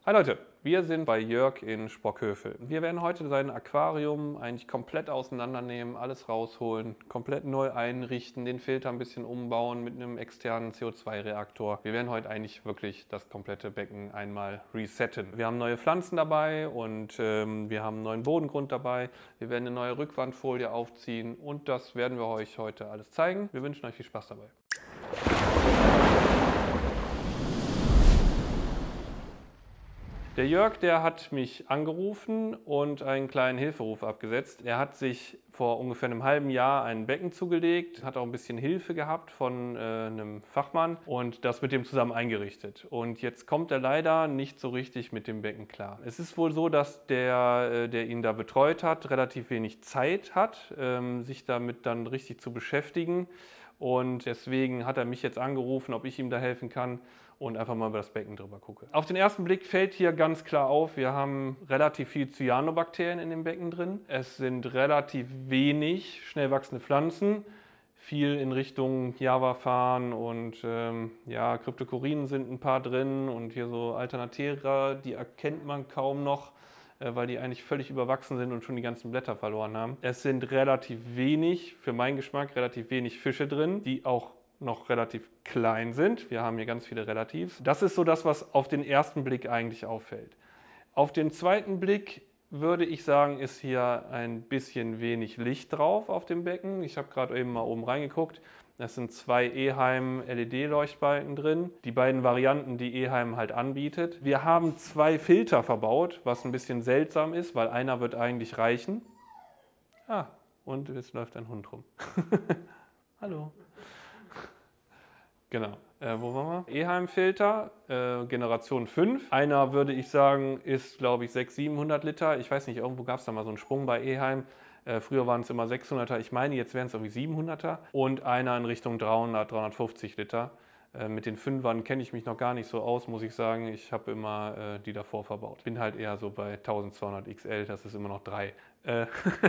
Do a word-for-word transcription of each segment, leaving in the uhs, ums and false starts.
Hi Leute, wir sind bei Jörg in Sprockhövel. Wir werden heute sein Aquarium eigentlich komplett auseinandernehmen, alles rausholen, komplett neu einrichten, den Filter ein bisschen umbauen mit einem externen C O zwei Reaktor. Wir werden heute eigentlich wirklich das komplette Becken einmal resetten. Wir haben neue Pflanzen dabei und ähm, wir haben einen neuen Bodengrund dabei. Wir werden eine neue Rückwandfolie aufziehen und das werden wir euch heute alles zeigen. Wir wünschen euch viel Spaß dabei. Der Jörg, der hat mich angerufen und einen kleinen Hilferuf abgesetzt. Er hat sich vor ungefähr einem halben Jahr ein Becken zugelegt, hat auch ein bisschen Hilfe gehabt von äh, einem Fachmann und das mit dem zusammen eingerichtet. Und jetzt kommt er leider nicht so richtig mit dem Becken klar. Es ist wohl so, dass der, äh, der ihn da betreut hat, relativ wenig Zeit hat, ähm, sich damit dann richtig zu beschäftigen. Und deswegen hat er mich jetzt angerufen, ob ich ihm da helfen kann und einfach mal über das Becken drüber gucke. Auf den ersten Blick fällt hier ganz klar auf, wir haben relativ viel Cyanobakterien in dem Becken drin. Es sind relativ wenig schnell wachsende Pflanzen, viel in Richtung Javafarn und ähm, ja, Cryptocorinen sind ein paar drin und hier so Alternatera, die erkennt man kaum noch, weil die eigentlich völlig überwachsen sind und schon die ganzen Blätter verloren haben. Es sind relativ wenig, für meinen Geschmack, relativ wenig Fische drin, die auch noch relativ klein sind. Wir haben hier ganz viele Relativs. Das ist so das, was auf den ersten Blick eigentlich auffällt. Auf den zweiten Blick würde ich sagen, ist hier ein bisschen wenig Licht drauf auf dem Becken. Ich habe gerade eben mal oben reingeguckt. Es sind zwei Eheim L E D-Leuchtbalken drin, die beiden Varianten, die Eheim halt anbietet. Wir haben zwei Filter verbaut, was ein bisschen seltsam ist, weil einer wird eigentlich reichen. Ah, und es läuft ein Hund rum. Hallo. Genau. Äh, wo waren wir? Eheim-Filter, äh, Generation fünf. Einer, würde ich sagen, ist, glaube ich, sechshundert, siebenhundert Liter. Ich weiß nicht, irgendwo gab es da mal so einen Sprung bei Eheim. Äh, früher waren es immer sechshunderter. Ich meine, jetzt wären es irgendwie siebenhunderter. Und einer in Richtung dreihundert, dreihundertfünfzig Liter. Äh, mit den Fünfern kenne ich mich noch gar nicht so aus, muss ich sagen. Ich habe immer äh, die davor verbaut. Bin halt eher so bei zwölfhundert X L, das ist immer noch drei. Äh,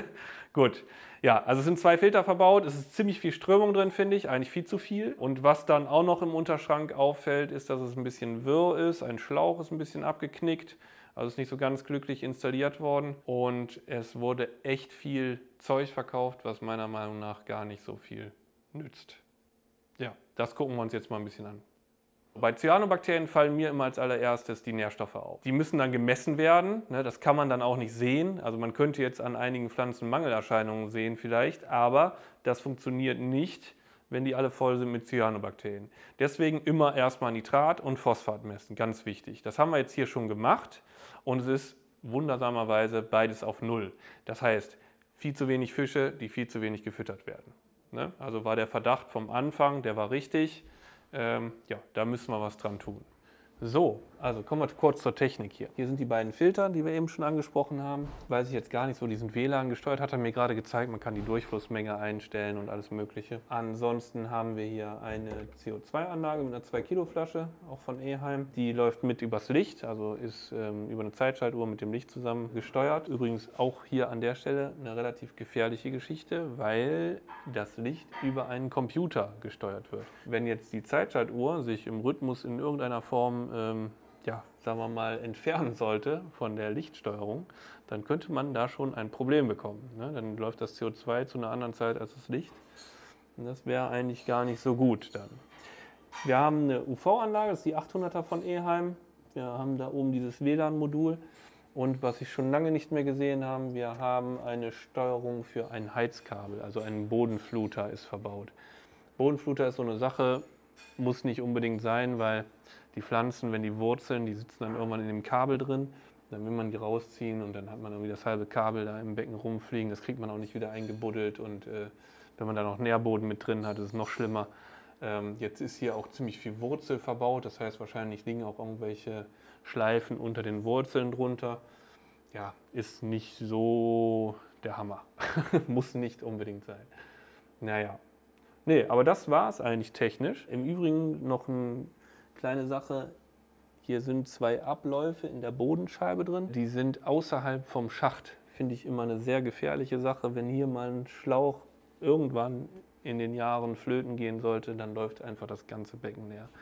gut, ja, also es sind zwei Filter verbaut, es ist ziemlich viel Strömung drin, finde ich, eigentlich viel zu viel. Und was dann auch noch im Unterschrank auffällt, ist, dass es ein bisschen wirr ist, ein Schlauch ist ein bisschen abgeknickt, also ist nicht so ganz glücklich installiert worden. Und es wurde echt viel Zeug verkauft, was meiner Meinung nach gar nicht so viel nützt. Ja, das gucken wir uns jetzt mal ein bisschen an. Bei Cyanobakterien fallen mir immer als allererstes die Nährstoffe auf. Die müssen dann gemessen werden, ne, das kann man dann auch nicht sehen. Also man könnte jetzt an einigen Pflanzen Mangelerscheinungen sehen vielleicht, aber das funktioniert nicht, wenn die alle voll sind mit Cyanobakterien. Deswegen immer erstmal Nitrat und Phosphat messen, ganz wichtig. Das haben wir jetzt hier schon gemacht und es ist wundersamerweise beides auf Null. Das heißt, viel zu wenig Fische, die viel zu wenig gefüttert werden. Ne? Also war der Verdacht vom Anfang, der war richtig. Ähm, ja, da müssen wir was dran tun. So, also kommen wir kurz zur Technik hier. Hier sind die beiden Filter, die wir eben schon angesprochen haben. Weiß ich jetzt gar nicht so, die sind W L A N gesteuert, hat er mir gerade gezeigt. Man kann die Durchflussmenge einstellen und alles Mögliche. Ansonsten haben wir hier eine C O zwei Anlage mit einer zwei Kilo Flasche, auch von Eheim. Die läuft mit übers Licht, also ist ähm, über eine Zeitschaltuhr mit dem Licht zusammen gesteuert. Übrigens auch hier an der Stelle eine relativ gefährliche Geschichte, weil das Licht über einen Computer gesteuert wird. Wenn jetzt die Zeitschaltuhr sich im Rhythmus in irgendeiner Form Ähm, ja, sagen wir mal, entfernen sollte von der Lichtsteuerung, dann könnte man da schon ein Problem bekommen. Ne? Dann läuft das C O zwei zu einer anderen Zeit als das Licht. Und das wäre eigentlich gar nicht so gut dann. Wir haben eine U V-Anlage, das ist die achthunderter von Eheim. Wir haben da oben dieses W L A N-Modul. Und was ich schon lange nicht mehr gesehen habe, wir haben eine Steuerung für ein Heizkabel, also ein Bodenfluter ist verbaut. Bodenfluter ist so eine Sache, muss nicht unbedingt sein, weil die Pflanzen, wenn die wurzeln, die sitzen dann irgendwann in dem Kabel drin. Dann will man die rausziehen und dann hat man irgendwie das halbe Kabel da im Becken rumfliegen. Das kriegt man auch nicht wieder eingebuddelt und äh, wenn man da noch Nährboden mit drin hat, ist es noch schlimmer. Ähm, jetzt ist hier auch ziemlich viel Wurzel verbaut, das heißt wahrscheinlich liegen auch irgendwelche Schleifen unter den Wurzeln drunter. Ja, ist nicht so der Hammer. Muss nicht unbedingt sein. Naja. Nee, aber das war es eigentlich technisch. Im Übrigen noch eine kleine Sache. Hier sind zwei Abläufe in der Bodenscheibe drin. Die sind außerhalb vom Schacht. Finde ich immer eine sehr gefährliche Sache. Wenn hier mal ein Schlauch irgendwann in den Jahren flöten gehen sollte, dann läuft einfach das ganze Becken leer.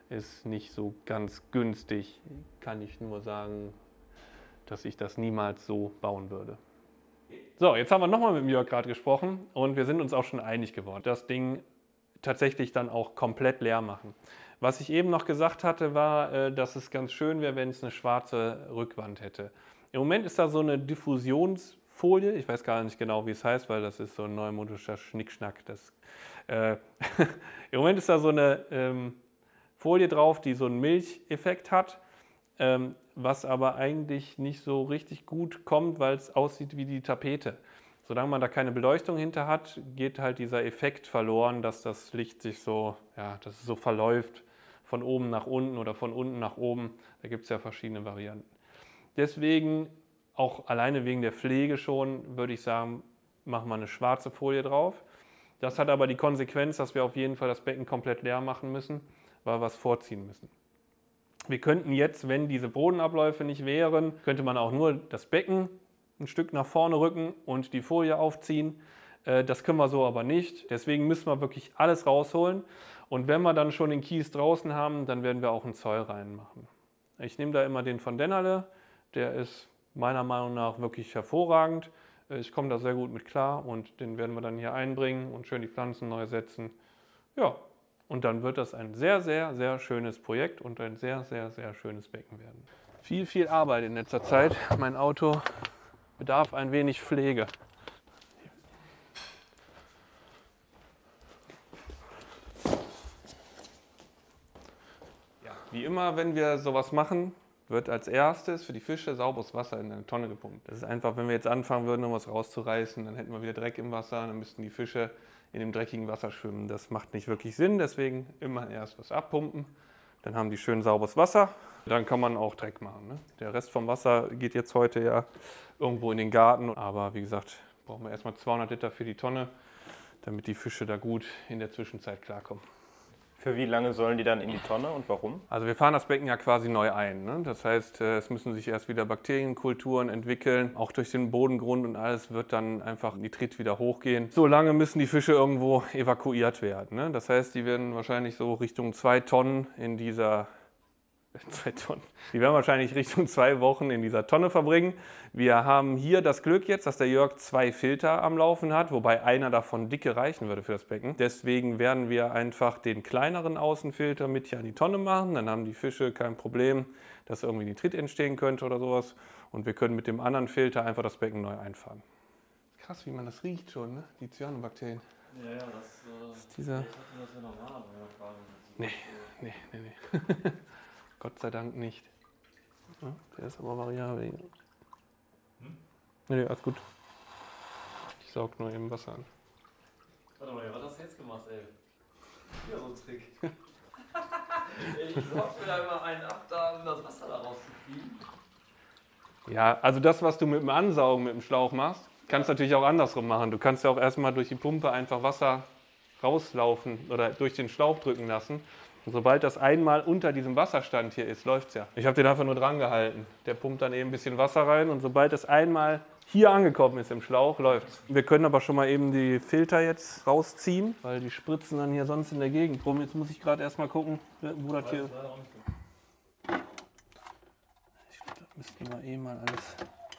ist nicht so ganz günstig. Kann ich nur sagen, dass ich das niemals so bauen würde. So, jetzt haben wir nochmal mit Jörg gerade gesprochen und wir sind uns auch schon einig geworden. Das Ding tatsächlich dann auch komplett leer machen. Was ich eben noch gesagt hatte, war, dass es ganz schön wäre, wenn es eine schwarze Rückwand hätte. Im Moment ist da so eine Diffusionsfolie, ich weiß gar nicht genau, wie es heißt, weil das ist so ein neumodischer Schnickschnack. Das, äh, Im Moment ist da so eine ähm, Folie drauf, die so einen Milcheffekt hat, ähm, was aber eigentlich nicht so richtig gut kommt, weil es aussieht wie die Tapete. Solange man da keine Beleuchtung hinter hat, geht halt dieser Effekt verloren, dass das Licht sich so, ja, dass es so verläuft von oben nach unten oder von unten nach oben. Da gibt es ja verschiedene Varianten. Deswegen, auch alleine wegen der Pflege schon, würde ich sagen, machen wir eine schwarze Folie drauf. Das hat aber die Konsequenz, dass wir auf jeden Fall das Becken komplett leer machen müssen, weil wir es vorziehen müssen. Wir könnten jetzt, wenn diese Bodenabläufe nicht wären, könnte man auch nur das Becken ein Stück nach vorne rücken und die Folie aufziehen. Das können wir so aber nicht. Deswegen müssen wir wirklich alles rausholen. Und wenn wir dann schon den Kies draußen haben, dann werden wir auch einen Zoll reinmachen. Ich nehme da immer den von Dennerle. Der ist meiner Meinung nach wirklich hervorragend. Ich komme da sehr gut mit klar und den werden wir dann hier einbringen und schön die Pflanzen neu setzen. Ja. Und dann wird das ein sehr, sehr, sehr schönes Projekt und ein sehr, sehr, sehr schönes Becken werden. Viel, viel Arbeit in letzter Zeit. Mein Auto bedarf ein wenig Pflege. Ja, wie immer, wenn wir sowas machen, wird als erstes für die Fische sauberes Wasser in eine Tonne gepumpt. Das ist einfach, wenn wir jetzt anfangen würden, um was rauszureißen, dann hätten wir wieder Dreck im Wasser, dann müssten die Fische in dem dreckigen Wasser schwimmen. Das macht nicht wirklich Sinn, deswegen immer erst was abpumpen. Dann haben die schön sauberes Wasser. Dann kann man auch Dreck machen. Ne? Der Rest vom Wasser geht jetzt heute ja irgendwo in den Garten. Aber wie gesagt, brauchen wir erstmal zweihundert Liter für die Tonne, damit die Fische da gut in der Zwischenzeit klarkommen. Für wie lange sollen die dann in die Tonne und warum? Also wir fahren das Becken ja quasi neu ein. Ne? Das heißt, es müssen sich erst wieder Bakterienkulturen entwickeln. Auch durch den Bodengrund und alles wird dann einfach Nitrit wieder hochgehen. So lange müssen die Fische irgendwo evakuiert werden. Ne? Das heißt, die werden wahrscheinlich so Richtung zwei Tonnen in dieser Zwei Tonnen. Die werden wahrscheinlich Richtung zwei Wochen in dieser Tonne verbringen. Wir haben hier das Glück jetzt, dass der Jörg zwei Filter am Laufen hat, wobei einer davon dicke reichen würde für das Becken. Deswegen werden wir einfach den kleineren Außenfilter mit hier an die Tonne machen. Dann haben die Fische kein Problem, dass irgendwie Nitrit entstehen könnte oder sowas. Und wir können mit dem anderen Filter einfach das Becken neu einfahren. Krass, wie man das riecht schon, ne? Die Cyanobakterien. Ja, ja, das, äh, das ist dieser... ich hatte das ja normal, aber ja, gerade Nee, nee, nee, nee. Gott sei Dank nicht. Ja, der ist aber variabel. Hm? Nee, nee, alles gut. Ich saug nur eben Wasser an. Warte mal, was hast du jetzt gemacht, ey? Wieder so ein Trick. Ich saug mir da immer einen ab, da, um das Wasser da rauszukriegen. Ja, also das, was du mit dem Ansaugen mit dem Schlauch machst, kannst du natürlich auch andersrum machen. Du kannst ja auch erstmal durch die Pumpe einfach Wasser rauslaufen oder durch den Schlauch drücken lassen. Und sobald das einmal unter diesem Wasserstand hier ist, läuft es ja. Ich habe den einfach nur dran gehalten. Der pumpt dann eben ein bisschen Wasser rein und sobald es einmal hier angekommen ist im Schlauch, läuft es. Wir können aber schon mal eben die Filter jetzt rausziehen, weil die spritzen dann hier sonst in der Gegend rum. Jetzt muss ich gerade erstmal gucken, wo das hier... Ich glaube, das müssten wir eh mal alles...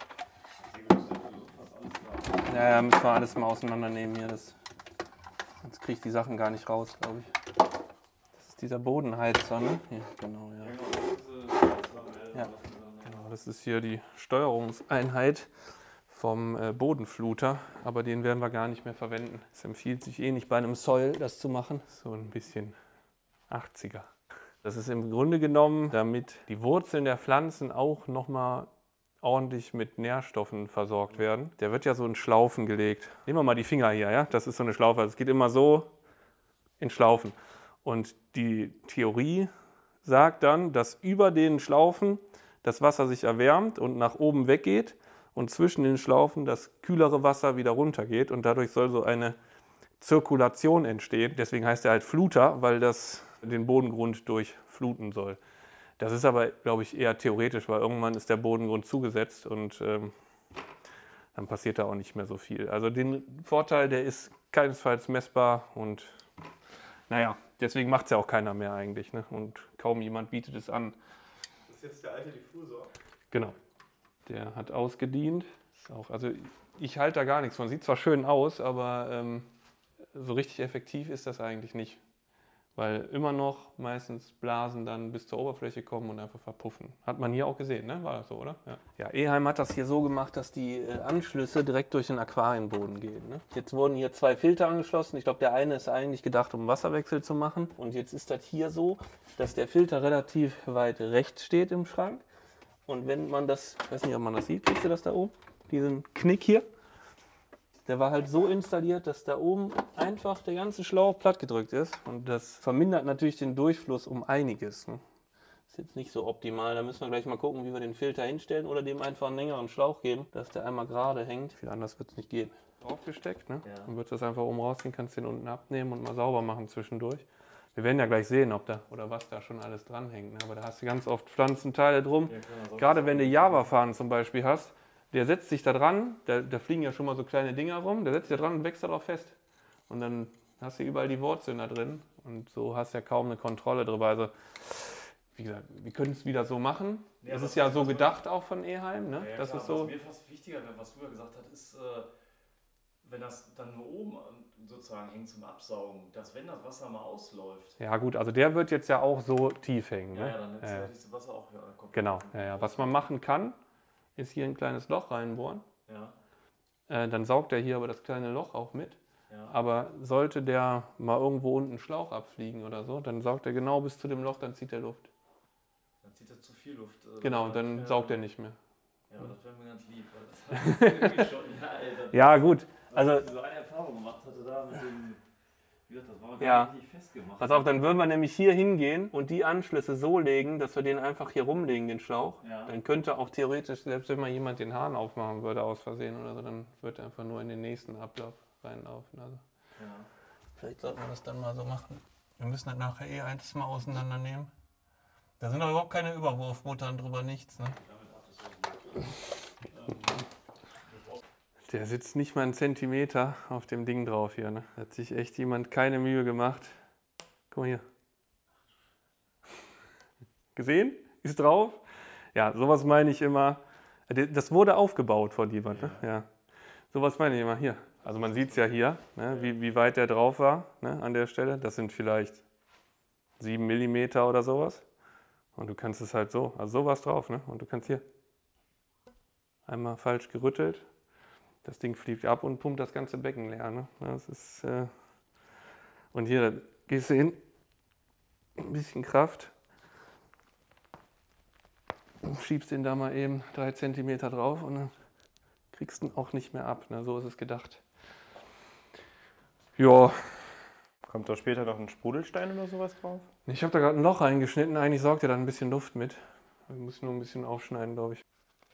Ja, ja, müssen wir alles mal auseinandernehmen hier. Das... Sonst kriege ich die Sachen gar nicht raus, glaube ich. Dieser Bodenheizer, ne? Ja, genau, ja. Ja, genau, das ist hier die Steuerungseinheit vom äh, Bodenfluter, aber den werden wir gar nicht mehr verwenden. Es empfiehlt sich eh nicht bei einem Soil, das zu machen. So ein bisschen achtziger. Das ist im Grunde genommen, damit die Wurzeln der Pflanzen auch nochmal ordentlich mit Nährstoffen versorgt werden. Der wird ja so in Schlaufen gelegt. Nehmen wir mal die Finger hier, ja? Das ist so eine Schlaufe. Es geht immer so in Schlaufen. Und die Theorie sagt dann, dass über den Schlaufen das Wasser sich erwärmt und nach oben weggeht und zwischen den Schlaufen das kühlere Wasser wieder runtergeht und dadurch soll so eine Zirkulation entstehen. Deswegen heißt er halt Fluter, weil das den Bodengrund durchfluten soll. Das ist aber, glaube ich, eher theoretisch, weil irgendwann ist der Bodengrund zugesetzt und ähm, dann passiert da auch nicht mehr so viel. Also den Vorteil, der ist keinesfalls messbar und naja, deswegen macht es ja auch keiner mehr eigentlich. Ne? Und kaum jemand bietet es an. Das ist jetzt der alte Diffusor. Genau. Der hat ausgedient. Ist auch, also ich halte da gar nichts von. Sieht zwar schön aus, aber ähm, so richtig effektiv ist das eigentlich nicht. Weil immer noch meistens Blasen dann bis zur Oberfläche kommen und einfach verpuffen. Hat man hier auch gesehen, ne? War das so, oder? Ja. Ja, Eheim hat das hier so gemacht, dass die äh, Anschlüsse direkt durch den Aquarienboden gehen. Ne? Jetzt wurden hier zwei Filter angeschlossen. Ich glaube, der eine ist eigentlich gedacht, um Wasserwechsel zu machen. Und jetzt ist das hier so, dass der Filter relativ weit rechts steht im Schrank. Und wenn man das, ich weiß nicht, ob man das sieht, siehst du das da oben? Diesen Knick hier. Der war halt so installiert, dass da oben einfach der ganze Schlauch platt gedrückt ist. Und das vermindert natürlich den Durchfluss um einiges. Ne? Ist jetzt nicht so optimal. Da müssen wir gleich mal gucken, wie wir den Filter hinstellen oder dem einfach einen längeren Schlauch geben, dass der einmal gerade hängt. Viel anders wird es nicht gehen. Draufgesteckt, ne? Ja. Dann wird das einfach oben rausgehen, kannst den unten abnehmen und mal sauber machen zwischendurch. Wir werden ja gleich sehen, ob da oder was da schon alles dranhängt. Ne? Aber da hast du ganz oft Pflanzenteile drum. Ja, Gerade wenn du Java-Fahnen zum Beispiel hast, der setzt sich da dran, da, da fliegen ja schon mal so kleine Dinger rum, der setzt sich da dran und wächst darauf fest. Und dann hast du überall die Wurzeln da drin und so hast du ja kaum eine Kontrolle drüber. Also, wie gesagt, wir können es wieder so machen. Ja, das was- ist ja so was- gedacht auch von Eheim, ne? Ja, ja, das klar, ist so. Was mir fast wichtiger wäre, was du ja gesagt hast, ist, äh, wenn das dann nur oben äh, sozusagen hängt zum Absaugen, dass wenn das Wasser mal ausläuft, Ja gut, also der wird jetzt ja auch so tief hängen. ja, Ne? ja, dann ist Ja, ja ja. dieses Wasser auch ja, komplett. Genau, ja, ja. Was man machen kann, ist hier ein kleines Loch reinbohren. Ja, Äh, dann saugt er hier aber das kleine Loch auch mit. ja. Aber sollte der mal irgendwo unten einen Schlauch abfliegen oder so, dann saugt er genau bis zu dem Loch, dann zieht er Luft. Dann zieht er zu viel Luft. äh, Genau, und dann ja, saugt er nicht mehr. Ja, aber das wäre mir ganz lieb. Weil das hat irgendwie schon, ja, ey, das, Ja, gut. also, Also, ich so eine Erfahrung gemacht hatte da mit dem, wie gesagt, das war gar Ja. nicht festgemacht. pass auf, dann würden wir nämlich hier hingehen und die Anschlüsse so legen, dass wir den einfach hier rumlegen, den Schlauch. Ja. Dann könnte auch theoretisch, selbst wenn mal jemand den Hahn aufmachen würde aus Versehen oder so, dann wird er einfach nur in den nächsten Ablauf reinlaufen. Also. Ja. Vielleicht sollten wir das dann mal so machen. Wir müssen das nachher eh eins mal auseinandernehmen. Da sind doch überhaupt keine Überwurfmuttern drüber, nichts. Ne? Der sitzt nicht mal einen Zentimeter auf dem Ding drauf hier. Ne? Da hat sich echt jemand keine Mühe gemacht. Guck mal hier. Gesehen? Ist drauf? Ja, sowas meine ich immer. Das wurde aufgebaut von jemand. Ne? Ja. Sowas meine ich immer hier. Also man sieht es ja hier, ne? wie, wie weit der drauf war, ne? An der Stelle. Das sind vielleicht sieben Millimeter oder sowas. Und du kannst es halt so, also sowas drauf. Ne? Und du kannst hier einmal falsch gerüttelt. Das Ding fliegt ab und pumpt das ganze Becken leer. Ne? Das ist, äh und hier da gehst du hin, ein bisschen Kraft, und schiebst den da mal eben drei Zentimeter drauf und dann kriegst du ihn auch nicht mehr ab. Ne? So ist es gedacht. Ja, Kommt da später noch ein Sprudelstein oder sowas drauf? ich habe da gerade ein Loch reingeschnitten. Eigentlich saugt er da ein bisschen Luft mit. Ich muss nur ein bisschen aufschneiden, glaube ich.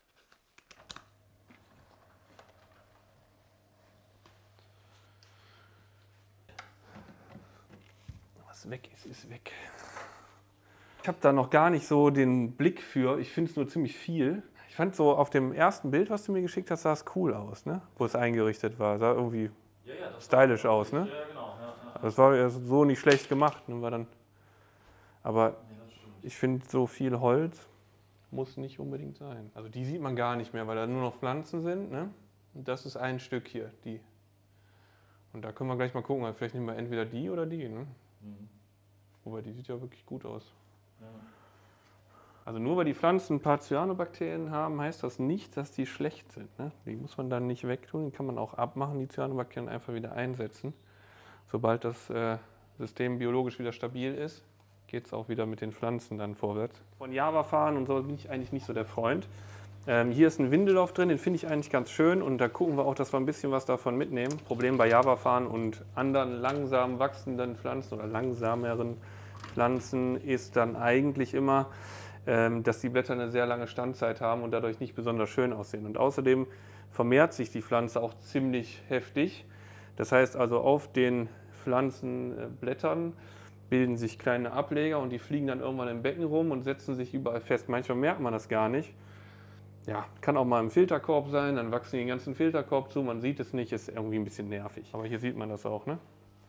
Was weg ist, ist weg. Ich habe da noch gar nicht so den Blick für. Ich finde es nur ziemlich viel. Ich fand so auf dem ersten Bild, was du mir geschickt hast, sah es cool aus, ne? Wo es eingerichtet war. Sah irgendwie Ja, ja, das stylisch war, aus, ne? Ja, genau. Ja, ja. Das war ja so nicht schlecht gemacht. Ne? War dann, aber Nee, das stimmt. ich finde, so viel Holz muss nicht unbedingt sein. Also die sieht man gar nicht mehr, weil da nur noch Pflanzen sind. Ne? Und das ist ein Stück hier, die. Und da können wir gleich mal gucken, weil vielleicht nehmen wir entweder die oder die. Ne? Mhm. Wobei, die sieht ja wirklich gut aus. Ja. Also nur weil die Pflanzen ein paar Cyanobakterien haben, heißt das nicht, dass die schlecht sind. Ne? Die muss man dann nicht wegtun, die kann man auch abmachen, die Cyanobakterien einfach wieder einsetzen. Sobald das äh, System biologisch wieder stabil ist, geht es auch wieder mit den Pflanzen dann vorwärts. Von Java-Fahren und so bin ich eigentlich nicht so der Freund. Ähm, hier ist ein Windellauf drin, den finde ich eigentlich ganz schön und da gucken wir auch, dass wir ein bisschen was davon mitnehmen. Problem bei Java-Fahren und anderen langsam wachsenden Pflanzen oder langsameren Pflanzen ist dann eigentlich immer, ähm, dass die Blätter eine sehr lange Standzeit haben und dadurch nicht besonders schön aussehen. Und außerdem vermehrt sich die Pflanze auch ziemlich heftig. Das heißt also, auf den Pflanzenblättern bilden sich kleine Ableger und die fliegen dann irgendwann im Becken rum und setzen sich überall fest. Manchmal merkt man das gar nicht. Ja, kann auch mal im Filterkorb sein, dann wachsen die den ganzen Filterkorb zu, man sieht es nicht, ist irgendwie ein bisschen nervig. Aber hier sieht man das auch, ne?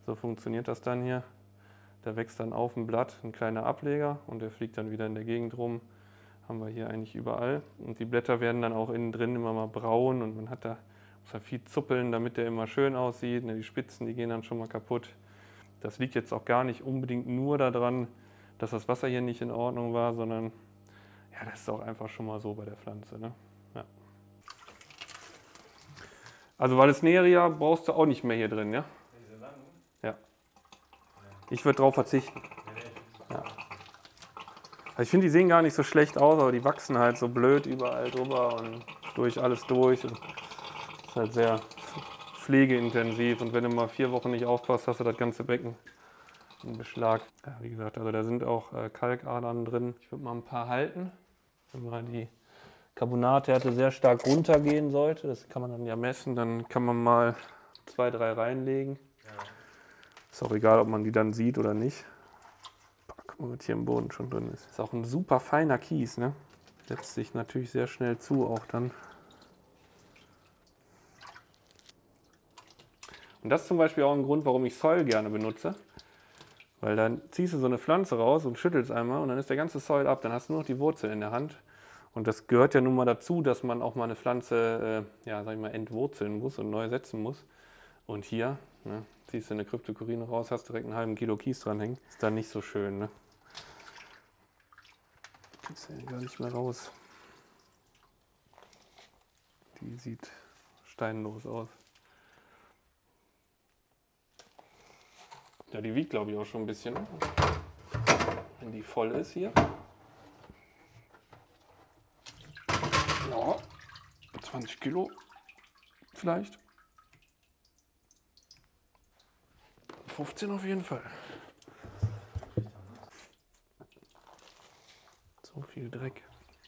So funktioniert das dann hier. Da wächst dann auf dem Blatt ein kleiner Ableger und der fliegt dann wieder in der Gegend rum. Haben wir hier eigentlich überall. Und die Blätter werden dann auch innen drin immer mal braun und man hat da, muss da viel zuppeln, damit der immer schön aussieht. Die Spitzen, die gehen dann schon mal kaputt. Das liegt jetzt auch gar nicht unbedingt nur daran, dass das Wasser hier nicht in Ordnung war, sondern ja, das ist auch einfach schon mal so bei der Pflanze. Ne? Ja. Also Vallisneria brauchst du auch nicht mehr hier drin, ja? Ja. Ich würde drauf verzichten. Ja. Also ich finde, die sehen gar nicht so schlecht aus, aber die wachsen halt so blöd überall drüber und durch alles durch. Und das ist halt sehr pflegeintensiv und wenn du mal vier Wochen nicht aufpasst, hast du das ganze Becken in Beschlag. Ja, wie gesagt, also da sind auch äh, Kalkadern drin. Ich würde mal ein paar halten, wenn mal die Carbonathärte sehr stark runtergehen sollte. Das kann man dann ja messen, dann kann man mal zwei, drei reinlegen. Ja. Ist auch egal, ob man die dann sieht oder nicht. Guck mal, was hier im Boden schon drin ist. Ist auch ein super feiner Kies, ne? Setzt sich natürlich sehr schnell zu auch dann. Und das ist zum Beispiel auch ein Grund, warum ich Soil gerne benutze. Weil dann ziehst du so eine Pflanze raus und schüttelst einmal und dann ist der ganze Soil ab. Dann hast du nur noch die Wurzel in der Hand. Und das gehört ja nun mal dazu, dass man auch mal eine Pflanze, äh, ja, sag ich mal, entwurzeln muss und neu setzen muss. Und hier, ne, ziehst du eine Cryptococcine raus, hast direkt einen halben Kilo Kies dranhängen. Ist dann nicht so schön, ne? Kriegst du ja gar nicht mehr raus. Die sieht steinlos aus. Ja, die wiegt, glaube ich, auch schon ein bisschen, wenn die voll ist hier. Ja, zwanzig Kilo vielleicht. fünfzehn auf jeden Fall. So viel Dreck.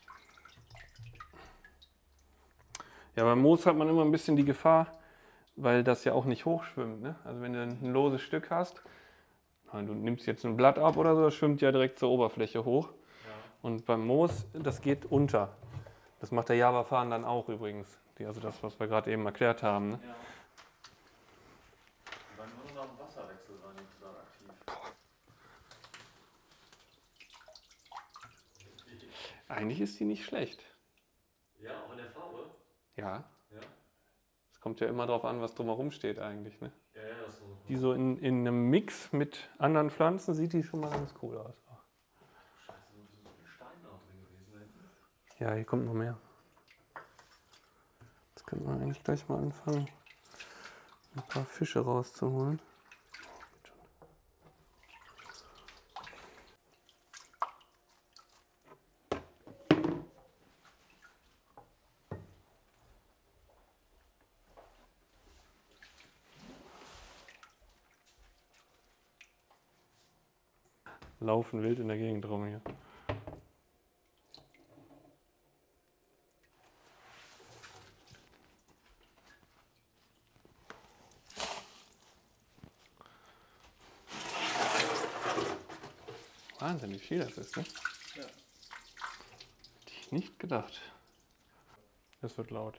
Ja, beim Moos hat man immer ein bisschen die Gefahr, weil das ja auch nicht hochschwimmt. Ne? Also wenn du ein loses Stück hast, du nimmst jetzt ein Blatt ab oder so, das schwimmt ja direkt zur Oberfläche hoch. Ja. Und beim Moos, das geht unter. Das macht der Java-Farn dann auch übrigens. Die, also das, was wir gerade eben erklärt haben. Ne? Ja. Wann nur nach dem Wasserwechsel war nicht so aktiv. Boah. Eigentlich ist die nicht schlecht. Ja, auch in der Farbe? Ja. Ja. Es kommt ja immer darauf an, was drumherum steht eigentlich. Ne? Ja, ja, das ist so. Die so in, in einem Mix mit anderen Pflanzen sieht die schon mal ganz cool aus. Scheiße, so viel Stein noch drin gewesen. Ja, hier kommt noch mehr. Jetzt können wir eigentlich gleich mal anfangen, ein paar Fische rauszuholen. Laufen wild in der Gegend rum hier. Wahnsinn, wie viel das ist, ne? Ja. Hätte ich nicht gedacht. Es wird laut.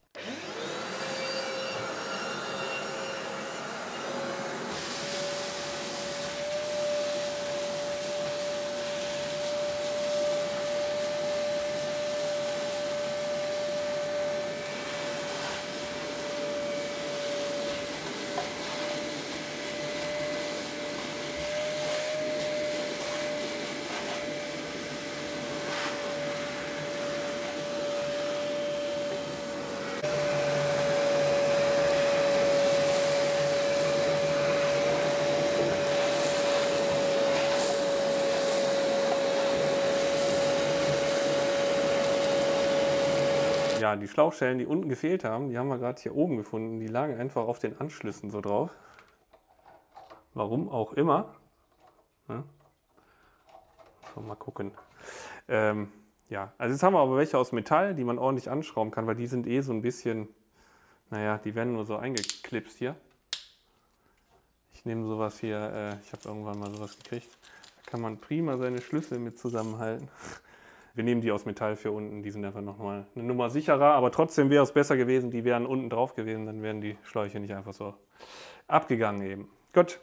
Ja, die Schlauchstellen, die unten gefehlt haben, die haben wir gerade hier oben gefunden. Die lagen einfach auf den Anschlüssen so drauf. Warum auch immer. Ja. So, mal gucken. Ähm, ja, also jetzt haben wir aber welche aus Metall, die man ordentlich anschrauben kann, weil die sind eh so ein bisschen, naja, die werden nur so eingeklipst hier. Ich nehme sowas hier, äh, ich habe irgendwann mal sowas gekriegt. Da kann man prima seine Schlüssel mit zusammenhalten. Wir nehmen die aus Metall für unten, die sind einfach nochmal eine Nummer sicherer, aber trotzdem wäre es besser gewesen, die wären unten drauf gewesen, dann wären die Schläuche nicht einfach so abgegangen eben. Gut.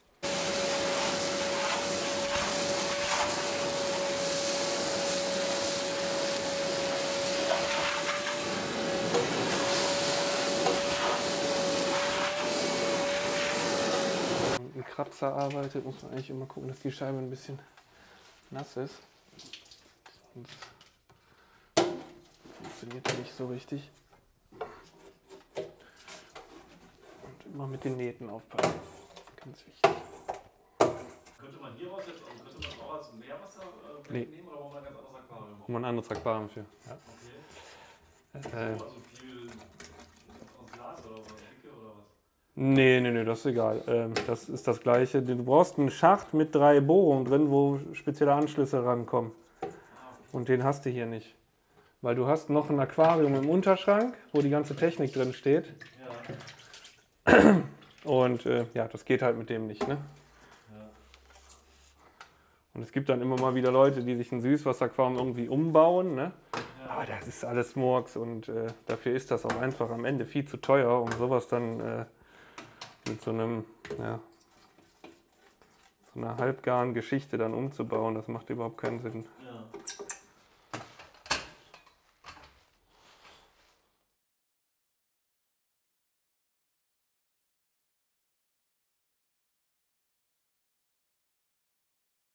Ein Kratzer arbeitet, muss man eigentlich immer gucken, dass die Scheibe ein bisschen nass ist. Sonst funktioniert die nicht so richtig. Und immer mit den Nähten aufpassen. Ganz wichtig. Könnte man hier raus jetzt, also könnte man auch als Meerwasser äh, Nee. nehmen oder braucht man ein ganz anderes Aquarium? Wo man ein anderes Aquarium für. Ja. Okay. Äh, Also viel aus Glas oder was? Dicke oder was? nee, nee, nee, das ist egal. Ähm, das ist das gleiche. Du brauchst einen Schacht mit drei Bohrungen drin, wo spezielle Anschlüsse rankommen. Und den hast du hier nicht. Weil du hast noch ein Aquarium im Unterschrank, wo die ganze Technik drin steht. Ja. Und äh, ja, das geht halt mit dem nicht, ne? Ja. Und es gibt dann immer mal wieder Leute, die sich ein Süßwasseraquarium irgendwie umbauen, ne? Ja. Aber das ist alles Murks und äh, dafür ist das auch einfach am Ende viel zu teuer, um sowas dann äh, mit so einem, ja, so einer halbgaren Geschichte dann umzubauen. Das macht überhaupt keinen Sinn. Ja.